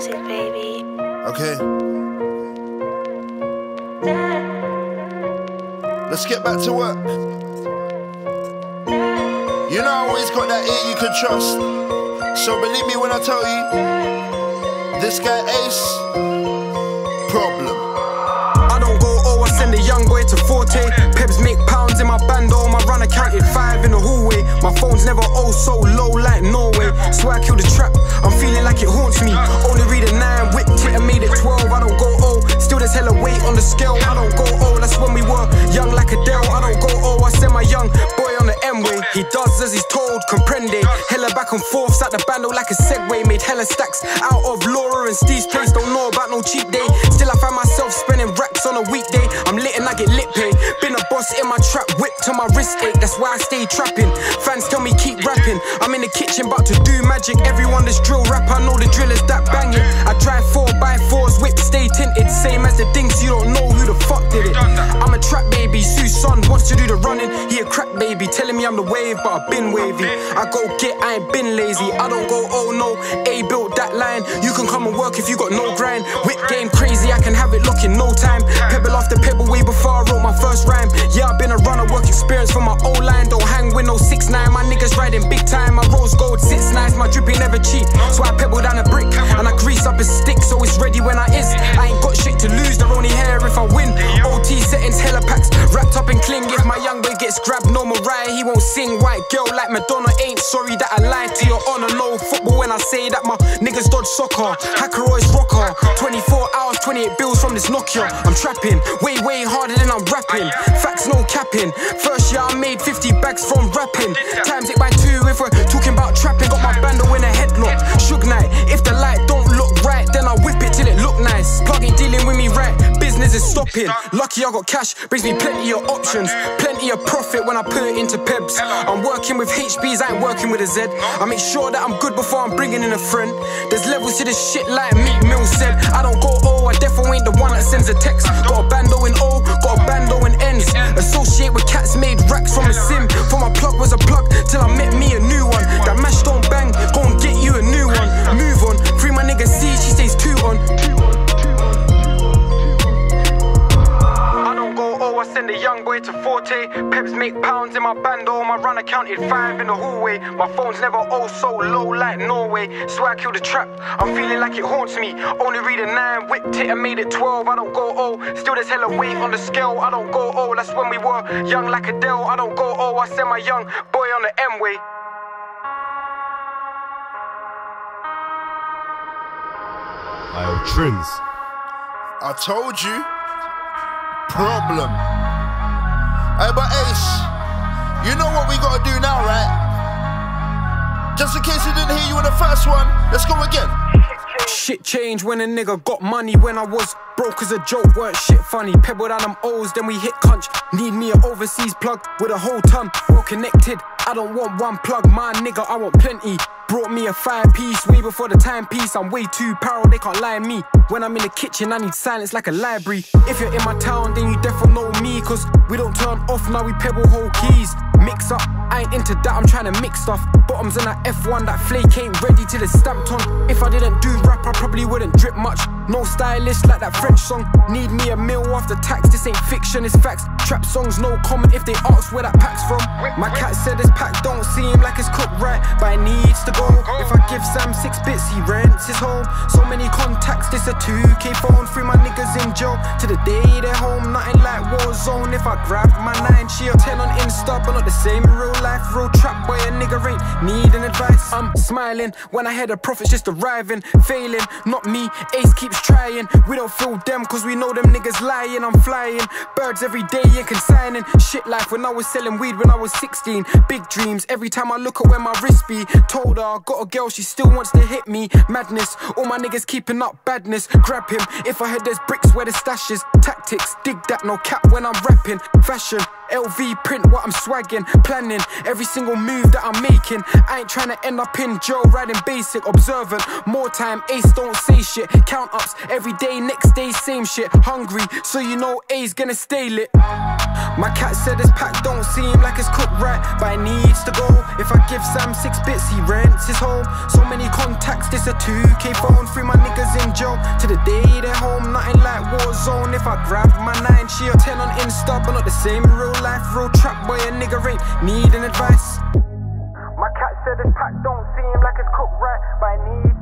Massive, baby. Okay. Let's get back to work. You know I always got that ear you can trust. So believe me when I tell you, this guy Ace, problem. I don't go I send a young boy to Forte. Pebs make pounds in my bando, my runner counted 5 in the hallway. My phone's never so low like Norway. So I kill the trap, I'm feeling like it haunts me. Only read a 9, whipped it and made it 12. I don't go still there's hella weight on the scale. I don't go that's when we were young like Adele. I don't go I send my young boy on the M-way. He does as he's told, comprende. Hella back and forths at the bando like a Segway. Made hella stacks out of Laura and Steve's place. Don't know about no cheap day. Still I find myself spending racks on a weekday. I'm lit and I get lit pay. Been a boss in my trap, whipped till my wrist ache. That's why I stay trapping. Fans tell me keep rapping. I'm in the kitchen about to do magic. Everyone that's drill rap, I know the drill is that banging. I drive 4x4s, whip stay tinted. Same as the things, you don't know who the fuck did it. I'm a trap baby, Sue's son wants to do the running. He a crack baby, telling me I'm the wave, but I've been wavy. I go get, I ain't been lazy. I don't go no, A built that line. You can come and work if you got no grind. Whip game crazy, I can have it look in no time. Pebble after pebble way before I wrote my first rhyme. Yeah, I've been a runner, work experience for my O-line. Don't hang with no 6'9", my niggas riding big time. My rose gold sits nice, my drip ain't never cheap. So I pebble down a brick, and I grease up a stick, so it's ready when I is. I ain't got shit to lose, they're only here if I win. OT settings, hella packs, wrapped up in cling. If my young boy gets grabbed, no Mariah, he won't sing. White girl like Madonna, ain't sorry that I lied to your honor. No football when I say that my niggas dodge soccer. Hacker always rocker, 24 hours, 28 bills from this Nokia. I'm trapping, way harder than I'm rapping. Facts, no capping. First year I made 50 bags from rapping. Times it by 2 if we're talking about trapping. Got my bando in a headlock. Suge Knight, if the light don't look right, then I whip it till it look nice. Plug ain't dealing with me right, business is stopping. Lucky I got cash, brings me plenty of options. Plenty of profit when I put it into Pebs. I'm working with HBs, I ain't working with a Z. I make sure that I'm good before I'm bringing in a friend. There's levels to this shit like Meek Mill said. I don't go I definitely ain't the one that sends a text. Got a bando in O, got a bando in ends. Associate with cats, made racks from a sim. For my plug was a plug till I met me a new one. That mash don't bang, go and get you a new one. Move on, free my nigga C, she stays 2 on. I don't go I send a young boy to Forte. Pebs make pounds in my bando, my runner counted 5 in the hallway. My phone's never so low like Norway. So I kill the trap, I'm feeling like it haunts me. Only read a 9, whipped it and made it 12. I don't go still there's hella weight on the scale. I don't go that's when we were young like Adele. I don't go I send my young boy on the M-way. Ayo, Trins. I told you, problem. Hey, but Ace, you know what we gotta do now, right? Just in case he didn't hear you in the first one, let's go again. Shit changed when a nigga got money. When I was broke as a joke, weren't shit funny. Pebble down them O's, then we hit cunch. Need me an overseas plug with a whole ton, all connected. I don't want one plug, my nigga, I want plenty. Brought me a 5-piece way before the timepiece. I'm way too paro, they can't lie me. When I'm in the kitchen, I need silence like a library. If you're in my town, then you definitely know me. Cause we don't turn off, now we pebble whole keys. Mix up, I ain't into that, I'm trying to mix stuff. Bottoms in that F1, that flake ain't ready till it's stamped on. If I didn't do rap, I probably wouldn't drip much. No stylist like that French song. Need me a meal after tax, this ain't fiction, it's facts. Trap songs, no comment if they ask where that pack's from. My cat said this pack don't seem like it's cooked right, but it needs to go. If I give Sam 6 bits, he rents his home. So many contacts, this a 2K phone. Free my niggas in jail to the day they're home. Nothing like Warzone. If I grab my 9, she a 10 on Insta, but not the same in real life. Real trap boy, a nigga ain't needing advice. I'm smiling when I hear the profits just arriving. Failing, not me, Ace keeps trying. We don't feel them cause we know them niggas lying. I'm flying, birds every day and consigning. Shit life when I was selling weed when I was 16. Big dreams every time I look at where my wrist be. Told her I got a girl, she still wants to hit me. Madness, all my niggas keeping up badness. Grab him, if I heard there's bricks where the stash is. Tactics, dig that, no cap when I'm rapping. Fashion, LV print what I'm swagging. Planning every single move that I'm making. I ain't trying to end up in jail riding basic. Observant, more time, Ace don't say shit. Count ups every day, next day same shit. Hungry, so you know A's gonna stay lit. My cat said this pack don't seem like it's cooked right, but it needs to go. If I give Sam 6 bits, he rents his home. So many contacts, this a 2K phone. Free my niggas in jail to the day they're home. Nothing like Warzone. If I grab my 9, she a 10 on Insta, but not the same in real life. Real trap boy, a nigga ain't needing advice. My cat said this pack don't seem like it's cooked right, but it needs